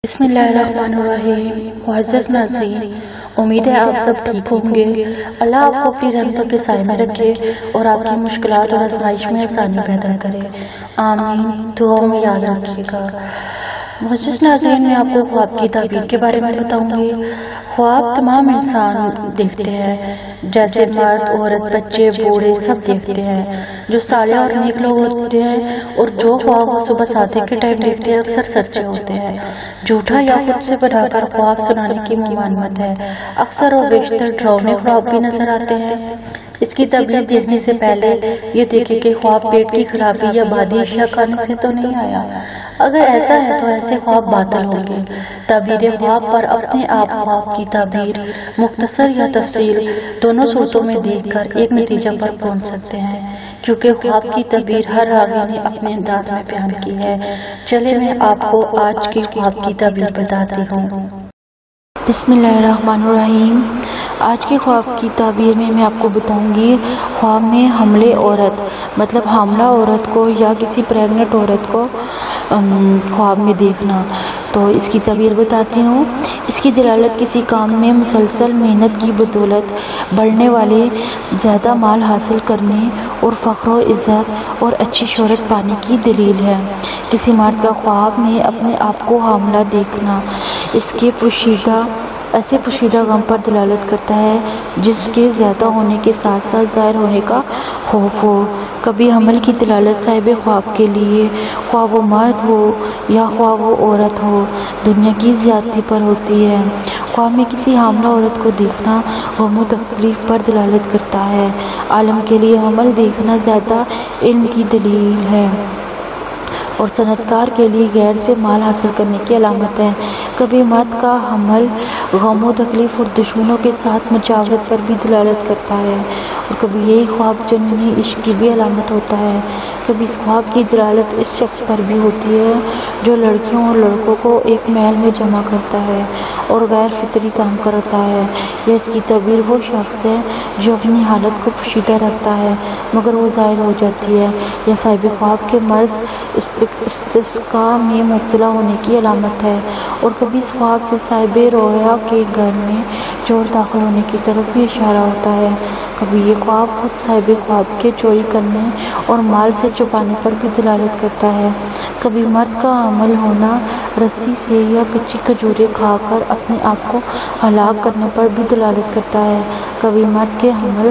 بسم اللہ الرحمن الرحیم۔ معزز ناظرین، امید ہے آپ سب ٹھیک ہوں گے۔ اللہ آپ کو اپنی رحمتوں کے سائے میں رکھے اور آپ کی مشکلات اور آزمائش میں آسانی پیدا کرے، آمین۔ دعاؤں میں یاد رکھیے گا۔ معزز ناظرین، میں آپ کو خواب کی تعبیر کے بارے میں بتاؤں گی۔ خواب تمام انسان دیکھتے ہیں، جیسے مرد، عورت، بچے، بوڑھے سب دیکھتے ہیں۔ جو صالح اور نیک لوگ ہوتے ہیں اور جو خواب وہ صبح صادق کے ٹائم دیکھتے ہیں اکثر سچے ہوتے ہیں۔ جھوٹا یا خود سے بنا کر خواب سنانے کی ممانعت ہے۔ اکثر اور بیشتر ڈراؤنے خواب بھی نظر آتے ہیں۔ اس کی تعبیر دیکھنے سے پہلے یہ دیکھیں کہ خواب پیٹ کی خرابی یا بادی اشیاء کھانے سے تو نہیں آیا۔ اگر ایسا ہے تو ایسے خواب باطل ہوں گے۔ تعبیر خواب پر اپنے آپ خواب کی تعبیر مختصر یا تفصیل دونوں صورتوں میں دیکھ کر ایک نتیجہ پر پہنچ سکتے ہیں، کیونکہ خواب کی تعبیر ہر راوی نے اپنے انداز میں بیان کی ہے۔ چلے میں آپ کو آج کی خواب کی تعبیر بتاتی ہوں۔ بسم اللہ الرحمن الرحیم۔ آج کے خواب کی تعبیر میں آپ کو بتاؤں گی، خواب میں حاملہ عورت مطلب حاملہ عورت کو یا کسی پریگننٹ عورت کو خواب میں دیکھنا۔ تو اس کی تعبیر بتاتی ہوں۔ اس کی دلالت کسی کام میں مسلسل محنت کی بدولت بڑھنے والے، زیادہ مال حاصل کرنے اور فخر و عزت اور اچھی شہرت پانے کی دلیل ہے۔ کسی مرد کا خواب میں اپنے آپ کو حاملہ دیکھنا اس کے ایسے پوشیدہ غم پر دلالت کرتا ہے جس کے زیادہ ہونے کے ساتھ ساتھ ظاہر ہونے کا خوف ہو۔ کبھی حمل کی دلالت صاحب خواب کے لیے، خواہ وہ مرد ہو یا خواہ وہ عورت ہو، دنیا کی زیادتی پر ہوتی ہے۔ خواب میں کسی حاملہ عورت کو دیکھنا غم و تکلیف پر دلالت کرتا ہے۔ عالم کے لیے حمل دیکھنا زیادہ علم کی دلیل ہے اور صنعت کار کے لیے غیر سے مال حاصل کرنے کی علامت ہے۔ کبھی مرد کا حمل غم و تکلیف اور دشمنوں کے ساتھ مجاورت پر بھی دلالت کرتا ہے، اور کبھی یہی خواب جنونی عشق کی بھی علامت ہوتا ہے۔ کبھی اس خواب کی دلالت اس شخص پر بھی ہوتی ہے جو لڑکیوں اور لڑکوں کو ایک محل میں جمع کرتا ہے اور غیر فطری کام کرتا ہے، یا اس کی تعبیر وہ شخص ہے جو اپنی حالت کو پوشیدہ رکھتا ہے مگر وہ ظاہر ہو جاتی ہے، یا صاحب خواب کے مرض استسقاء میں مبتلا ہونے کی علامت ہے۔ اور کبھی اس خواب سے صاحب رویا کے گھر میں چور داخل ہونے کی طرف بھی اشارہ ہوتا ہے۔ کبھی یہ خواب خود صاحب خواب کے چوری کرنے اور مال سے چھپانے پر بھی دلالت کرتا ہے۔ کبھی مرد کا حامل ہونا رسی سے یا کچی کھجوریں کھا کر اپنے آپ کو ہلاک کرنے پر بھی دلالت کرتا ہے۔ کبھی مرد کے حمل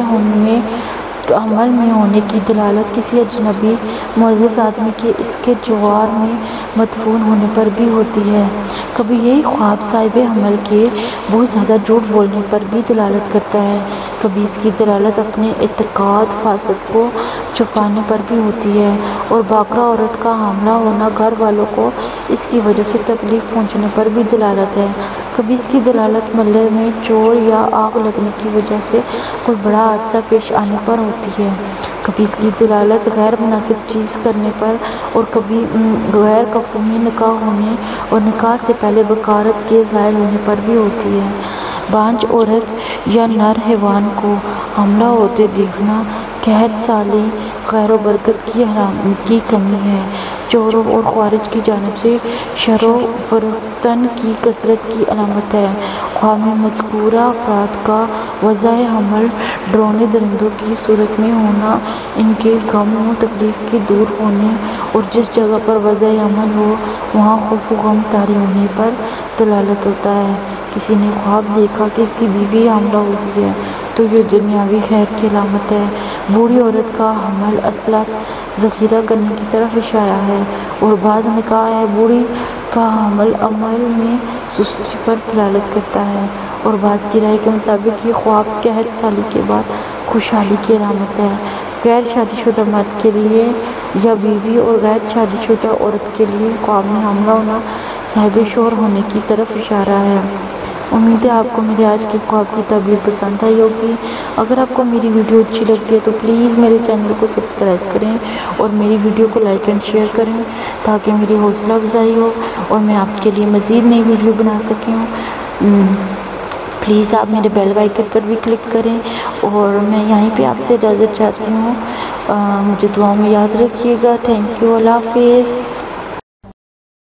میں ہونے کی دلالت کسی اجنبی معزز آدمی کے اس کے جوار میں مدفون ہونے پر بھی ہوتی ہے۔ کبھی یہی خواب صاحب حمل کے بہت زیادہ جھوٹ بولنے پر بھی دلالت کرتا ہے۔ کبھی اس کی دلالت اپنے اعتقاد فاسد کو چھپانے پر بھی ہوتی ہے، اور باکرہ عورت کا حاملہ ہونا گھر والوں کو اس کی وجہ سے تکلیف پہنچنے پر بھی دلالت ہے۔ کبھی اس کی دلالت محلے میں چور یا آگ لگنے کی وجہ سے کوئی بڑا حادثہ پیش آنے پر ہوتی ہے۔ کبھی اس کی دلالت غیر مناسب چیز کرنے پر، اور کبھی غیر کفومی نکاح ہونے اور نکاح سے پہلے بکارت کے ظاہر ہونے پر بھی ہوتی ہے۔ بانجھ عورت یا نر حیوان کو حاملہ ہوتے دیکھنا قحط سالی، خیر و برکت کی کمی ہے۔ چوروں اور خوارج کی جانب سے شر و فتن کی کثرت کی علامت ہے۔ خواب میں مذکورہ افراد کا وضع حمل ڈرونے درندوں کی صورت میں ہونا ان کے غم و تکلیف کے دور ہونے اور جس جگہ پر وضع حمل ہو وہاں خوف و غم طاری ہونے پر دلالت ہوتا ہے۔ کسی نے خواب دیکھا کہ اس کی بیوی حاملہ ہو گئی ہے تو یہ دنیاوی خیر کی علامت ہے۔ بوڑھی عورت کا حمل اصلاح ذخیرہ کرنے کی طرف اشارہ ہے، اور بعض نے کہا ہے بوڑھی کا حمل عمل میں سستی پر دلالت کرتا ہے، اور بعض کی رائے کے مطابق یہ خواب قحط سالی کے بعد خوشحالی کی علامت ہے۔ غیر شادی شدہ مرد کے لیے یا بیوی اور غیر شادی شدہ عورت کے لیے خواب میں حاملہ ہونا صاحب شوہر ہونے کی طرف اشارہ ہے۔ امید ہے آپ کو میرے آج کے خواب کی تعبیر پسند آئی ہوگی۔ اگر آپ کو میری ویڈیو اچھی لگتی ہے تو پلیز میرے چینل کو سبسکرائب کریں اور میری ویڈیو کو لائک اینڈ شیئر کریں تاکہ میری حوصلہ افزائی ہو اور میں آپ کے لیے مزید نئی ویڈیو بنا سکوں۔ پلیز آپ میرے بیل آئیکن پر بھی کلک کریں، اور میں یہیں پہ آپ سے اجازت چاہتی ہوں۔ مجھے دعا میں یاد رکھیے گا۔ تھینک یو، اللہ حافظ۔